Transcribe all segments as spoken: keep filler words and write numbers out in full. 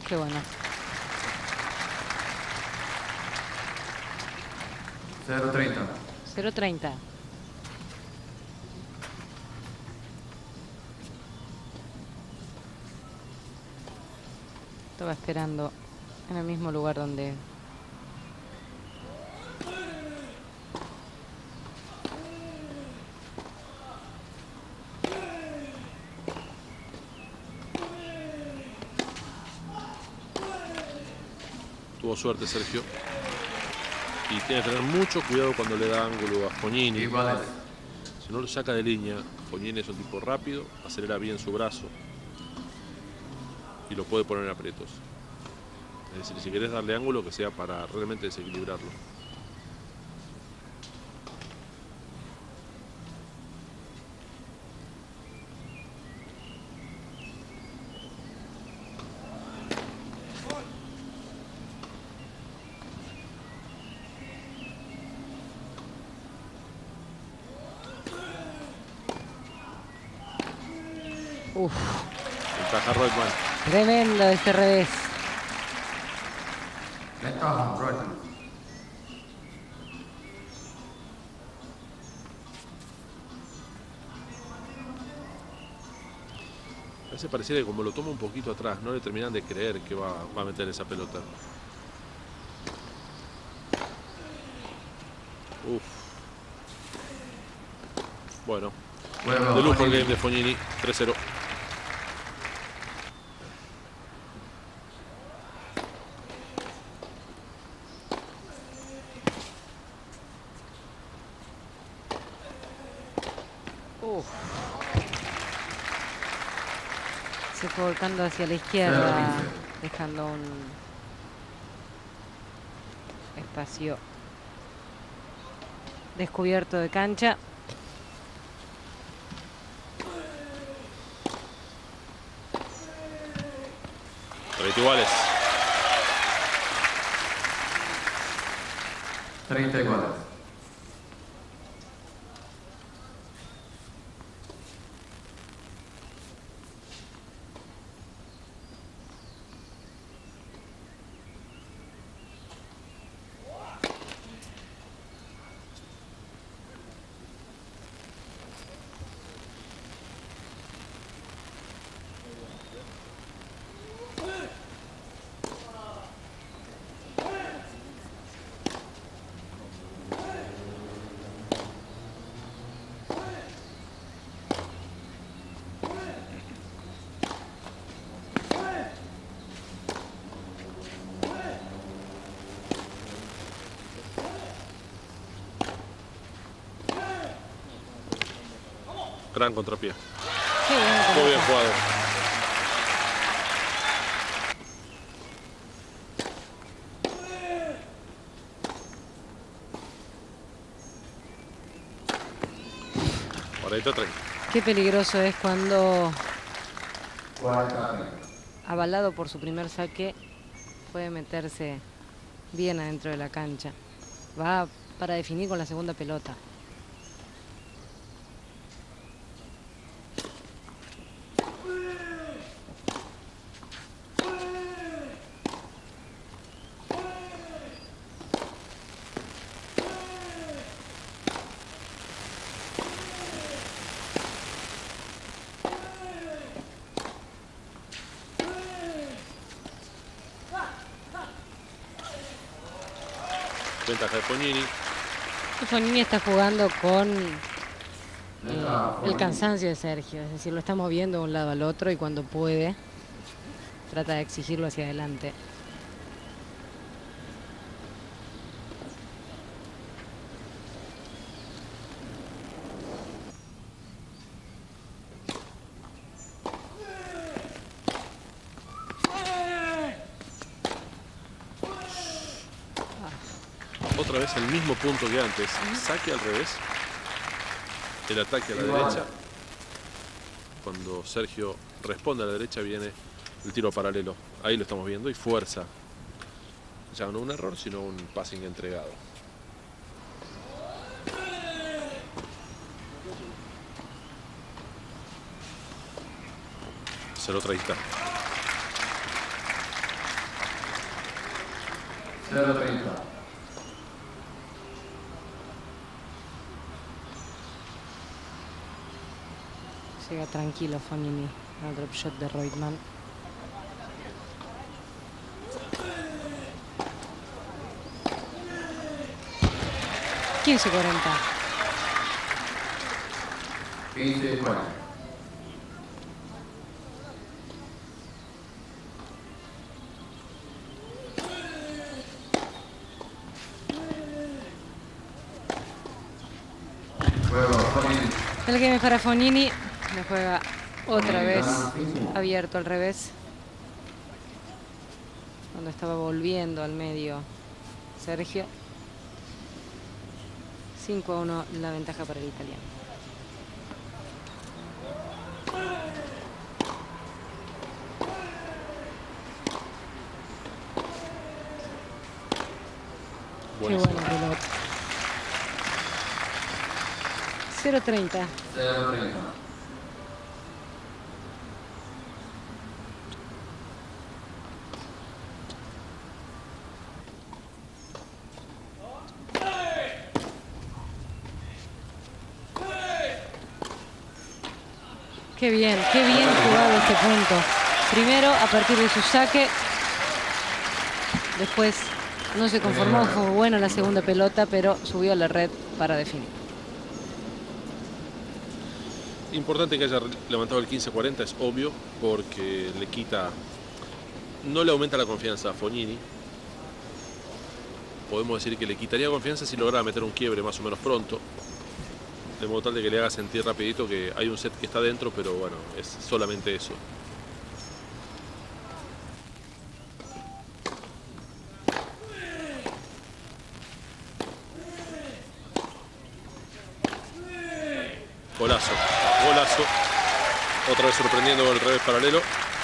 Qué bueno. cero treinta. cero treinta. Estaba esperando en el mismo lugar donde... Tuvo suerte Sergio. Y tiene que tener mucho cuidado cuando le da ángulo a Fognini. Iguales. Si no lo saca de línea, Fognini es un tipo rápido, acelera bien su brazo y lo puede poner en aprietos. Es decir, si querés darle ángulo, que sea para realmente desequilibrarlo. Uf. Ventaja Reutemann. Tremendo este revés. Ventaja Reutemann. A veces pareciera que como lo toma un poquito atrás, no le terminan de creer que va, va a meter esa pelota. Uf. Bueno. Bueno, De lujo el Fognini. game de Fognini. tres cero. Uf. Se fue volcando hacia la izquierda, dejando un espacio descubierto de cancha. treinta iguales. treinta iguales. Gran contrapié. Qué bien, Muy bien jugado. cuarenta treinta. Qué peligroso es cuando, cuarenta treinta. avalado por su primer saque, puede meterse bien adentro de la cancha. Va para definir con la segunda pelota. Ventaja de Fognini. Fognini está jugando con eh, el cansancio de Sergio, es decir, lo está moviendo de un lado al otro y cuando puede trata de exigirlo hacia adelante. Otra vez el mismo punto que antes. Saque al revés. El ataque a la derecha. Cuando Sergio responde a la derecha viene el tiro paralelo. Ahí lo estamos viendo y fuerza. Ya no un error, sino un passing entregado. cero treinta. cero treinta. Llega tranquilo Fognini al drop shot de Reutemann. quince cuarenta. quince cuarenta. Juego Fognini. El game para Fognini. Le juega otra vez abierto al revés. Cuando estaba volviendo al medio Sergio. cinco a uno la ventaja para el italiano. Buenísimo. Qué bueno reloj. cero treinta. cero treinta. Qué bien, qué bien jugado este punto. Primero a partir de su saque. Después no se conformó, fue buena la segunda pelota, pero subió a la red para definir. Importante que haya levantado el quince cuarenta, es obvio, porque le quita, no le aumenta la confianza a Fognini. Podemos decir que le quitaría confianza si lograra meter un quiebre más o menos pronto, de modo tal de que le haga sentir rapidito que hay un set que está dentro, pero bueno, es solamente eso. Golazo, golazo. Otra vez sorprendiendo con el revés paralelo.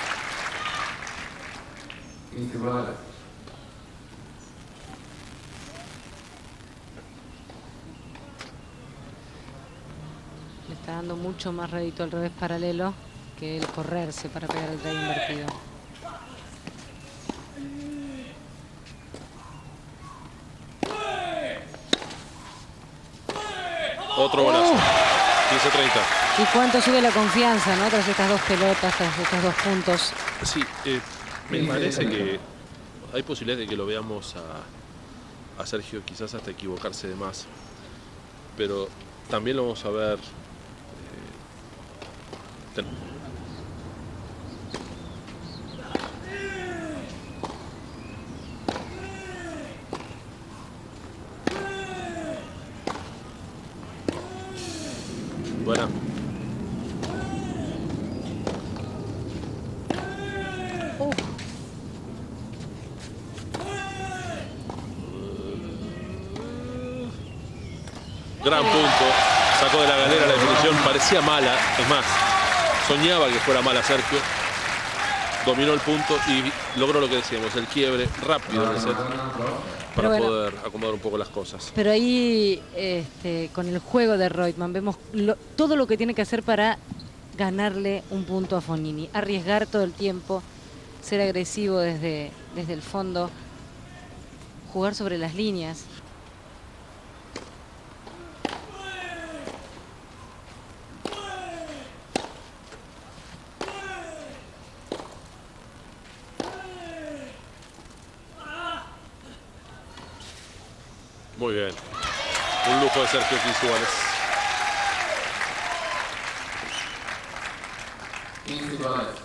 quince cuarenta. Le está dando mucho más rédito al revés paralelo que el correrse para pegar el drive invertido. Otro golazo. quince treinta. ¿Y cuánto sube la confianza, no? Tras estas dos pelotas, tras estos dos puntos. Sí, eh, me parece que hay posibilidad de que lo veamos a, a Sergio quizás hasta equivocarse de más. Pero también lo vamos a ver. eh, ten- Buena. Uf, Gran punto. Sacó de la galera la definición. Parecía mala. Es más, soñaba que fuera mala Sergio. Dominó el punto y logró lo que decíamos, el quiebre rápido en el set para bueno. poder acomodar un poco las cosas. pero ahí este, con el juego de Reutemann vemos lo- todo lo que tiene que hacer para ganarle un punto a Fognini. Arriesgar todo el tiempo, ser agresivo desde, desde el fondo, jugar sobre las líneas. Muy bien. Un lujo de Sergio Quinzuales. quince cuarenta.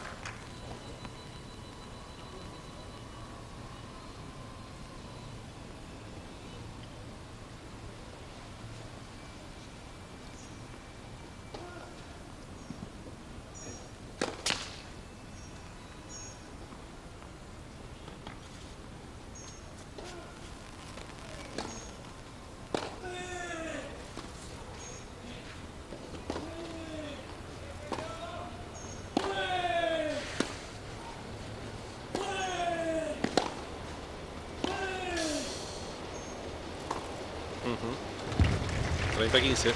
treinta quince.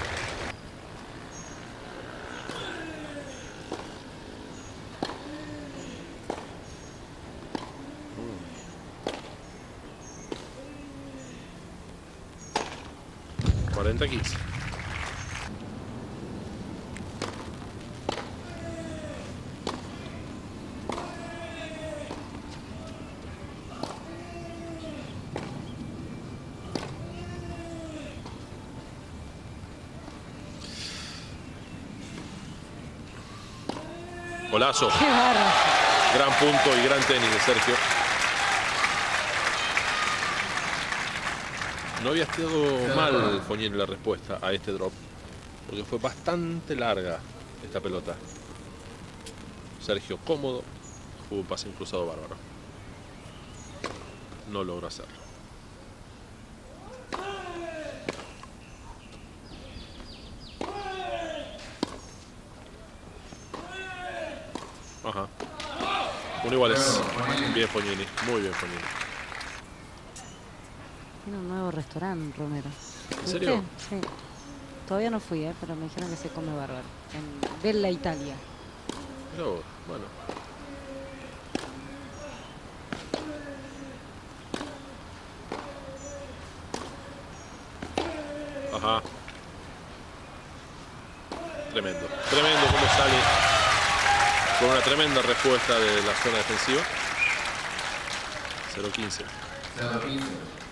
cuarenta a quince. Golazo. Qué bárbaro. Gran punto y gran tenis de Sergio. No había estado mal Fognini en la respuesta a este drop, porque fue bastante larga esta pelota. Sergio cómodo, jugó un pase cruzado bárbaro. No logró hacerlo. Ajá. Uno iguales. Bien Fognini, muy bien Fognini. Tiene un nuevo restaurante, Romero. ¿En serio? Sí. Todavía no fui, ¿eh? Pero me dijeron que se come bárbaro. En Bella Italia. Pero, bueno. Ajá. Tremendo. Tremendo cómo sale con una tremenda respuesta de la zona defensiva. cero quince. cero quince.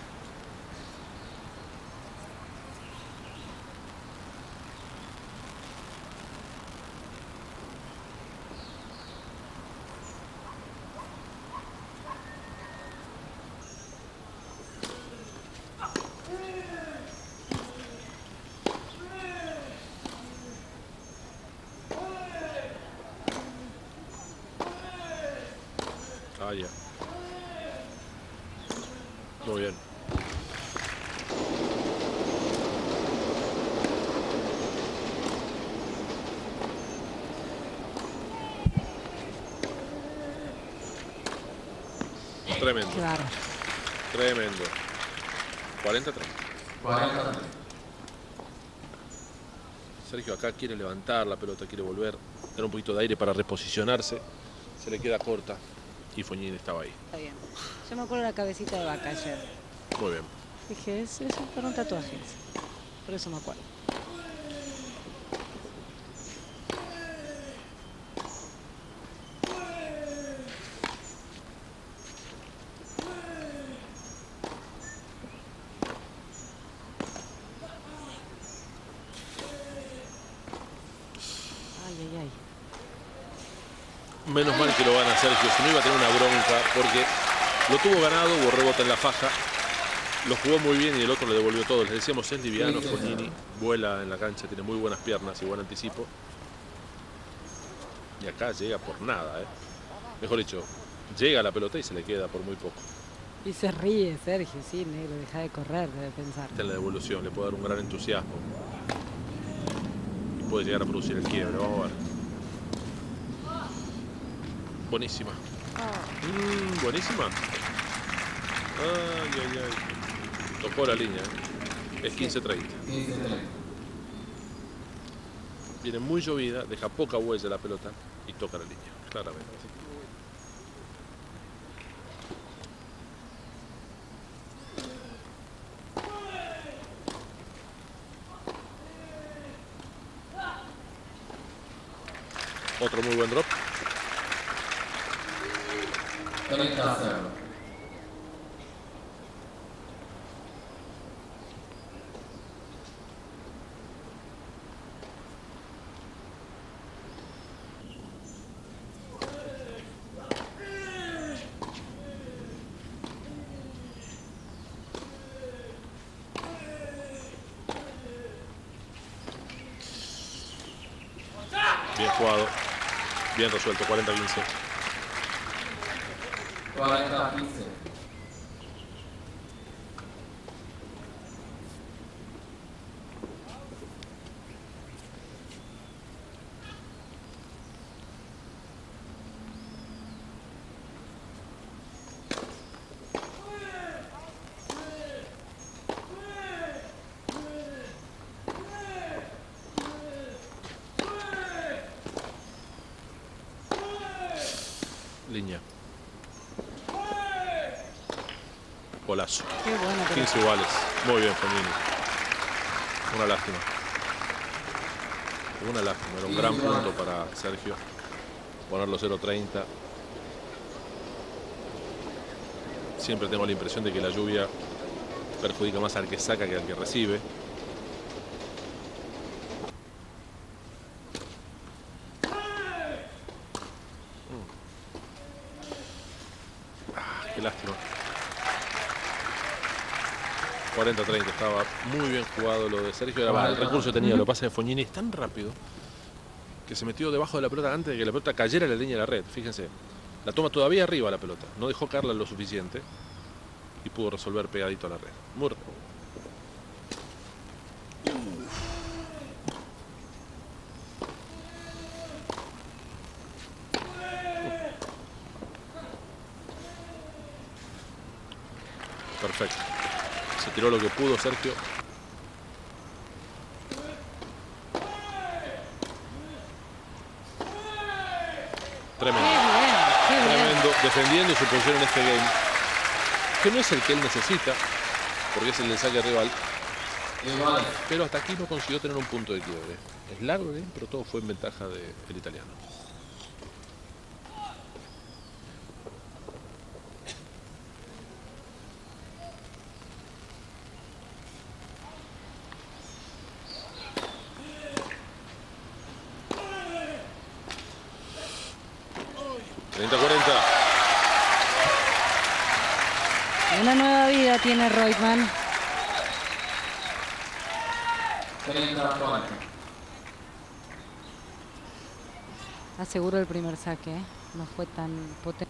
Ah, ya. Muy bien. Tremendo. Qué bárbaro. Tremendo. cuarenta a treinta. cuarenta. Sergio acá quiere levantar la pelota, quiere volver, tener un poquito de aire para reposicionarse. Se le queda corta y Fognini estaba ahí. Está bien. Yo me acuerdo de la cabecita de vaca ayer. Muy bien. Dije, es, es para un tatuaje. Por eso me acuerdo. Ay, ay, ay. Menos mal que lo gana Sergio, si no iba a tener una bronca, porque lo tuvo ganado, hubo rebote en la faja, lo jugó muy bien y el otro le devolvió todo. Les decíamos, es liviano, Fognini, vuela en la cancha, tiene muy buenas piernas y buen anticipo. Y acá llega por nada, ¿eh? Mejor dicho, llega a la pelota y se le queda por muy poco. Y se ríe Sergio, sí, negro, deja de correr, debe pensar. Esta es la devolución, le puede dar un gran entusiasmo. Y puede llegar a producir el quiebre, vamos a ver. Buenísima. Mm, buenísima. Ay, ay, ay. Tocó la línea. ¿eh? Es quince treinta. quince treinta. Viene muy llovida, deja poca huella la pelota y toca la línea, claramente. Otro muy buen drop. treinta a cero. Bien jugado. Bien resuelto, cuarenta a quince. cuarenta a quince. Línea. Golazo. Qué bueno. Pero... quince iguales. Muy bien, Fognini. Una lástima. Una lástima. Era un gran punto para Sergio. Ponerlo cero treinta. Siempre tengo la impresión de que la lluvia perjudica más al que saca que al que recibe. Ah, qué lástima. cuarenta treinta, estaba muy bien jugado lo de Sergio. Era el recurso que tenía, lo que pasa es que Fognini es tan rápido que se metió debajo de la pelota antes de que la pelota cayera en la línea de la red. Fíjense, la toma todavía arriba la pelota, no dejó caerla lo suficiente y pudo resolver pegadito a la red. Muy rápido. Perfecto. Se tiró lo que pudo Sergio. Tremendo. Qué bien, qué bien. Tremendo. Defendiendo su posición en este game. Que no es el que él necesita, porque es el del saque rival. Igual. Pero hasta aquí no consiguió tener un punto de quiebre. Es largo el game, pero todo fue en ventaja del italiano. treinta cuarenta. Una nueva vida tiene Reutemann. treinta cuarenta. Aseguró el primer saque, ¿eh? No fue tan potente.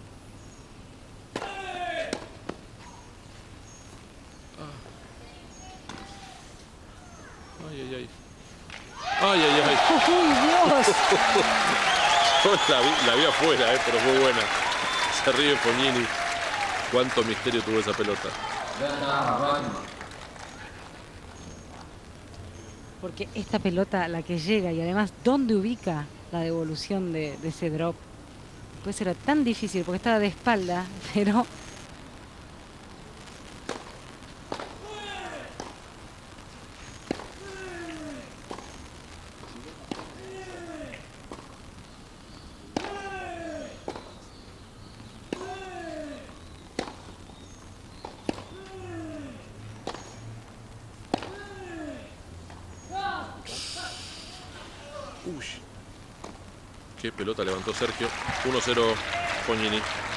Ay, ay, ay. Ay, ay, ay. ¡Uy, Dios! La vi, la vi afuera, eh, pero fue buena. Se ríe Fognini. Cuánto misterio tuvo esa pelota. Ventaja Reutemann. Porque esta pelota, la que llega y además dónde ubica la devolución de, de ese drop, pues era tan difícil porque estaba de espalda, pero Uy. Qué pelota levantó Sergio. uno cero Fognini.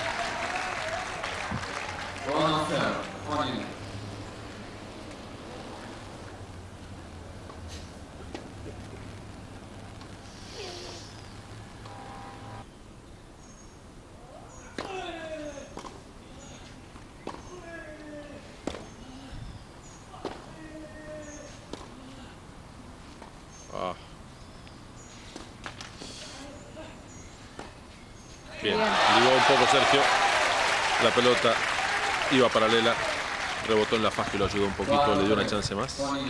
uno cero. Fognini. Ah. Bien, Bien. ligó un poco Sergio. La pelota iba paralela. Rebotó en la faja y lo ayudó un poquito. Le dio una chance más. Fognini.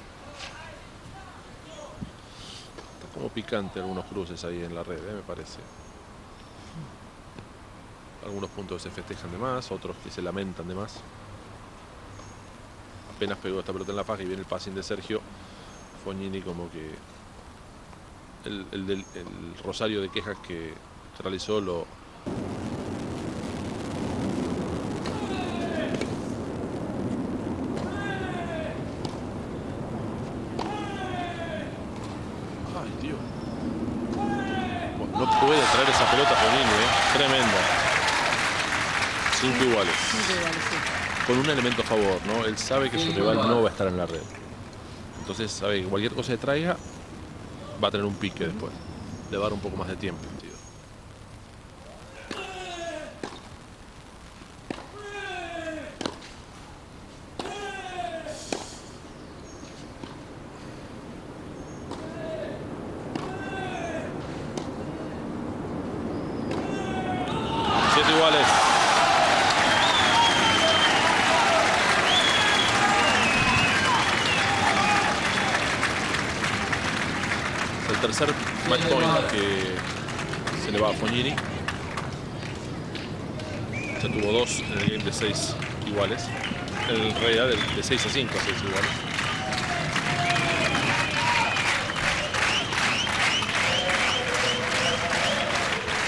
Está como picante algunos cruces ahí en la red, ¿eh? Me parece. Algunos puntos se festejan de más, otros que se lamentan de más. Apenas pegó esta pelota en la faja y viene el passing de Sergio. Fognini como que el, el, del- el rosario de quejas que realizó lo... Ay, Dios. Bueno, no puede traer esa pelota Fognini, ¿eh? Tremenda. Cinco iguales. cinco iguales, sí. Con un elemento a favor, ¿no? Él sabe que su Cinco rival iguales. no va a estar en la red. Entonces sabe que cualquier cosa que traiga va a tener un pique después. Le va a dar un poco más de tiempo, tío. Siete iguales. Es el tercer match point que se le va a Fognini. Ya tuvo dos en el game de seis iguales. En realidad de seis a cinco a seis iguales.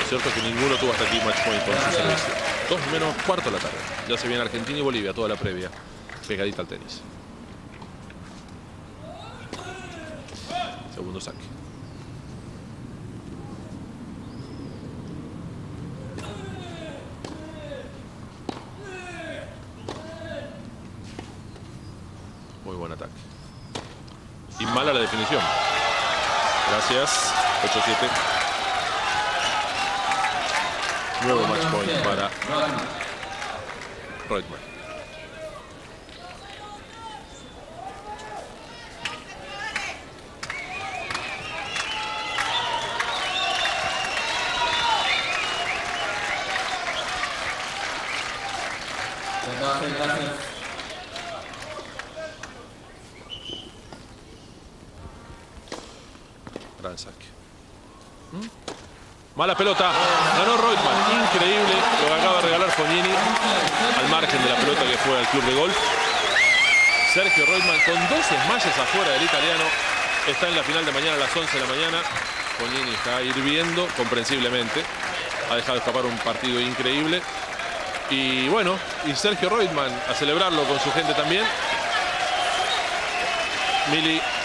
cierto es que ninguno tuvo hasta aquí match point con su servicio. Dos menos cuarto de la tarde. Ya se viene Argentina y Bolivia, toda la previa. Pegadita al tenis. Segundo saque. Muy buen ataque. Y mala la definición. Gracias. ocho siete. Nuevo match point para Reutemann. Gracias. Gran saque. ¿Mm? Mala pelota. Ganó Reutemann. Increíble lo que acaba de regalar Fognini al margen de la pelota que fue al club de golf. Sergio Reutemann con dos smashes afuera del italiano. Está en la final de mañana a las once de la mañana. Fognini está hirviendo comprensiblemente. Ha dejado escapar un partido increíble. Y bueno, y Sergio Reutemann a celebrarlo con su gente también. Mili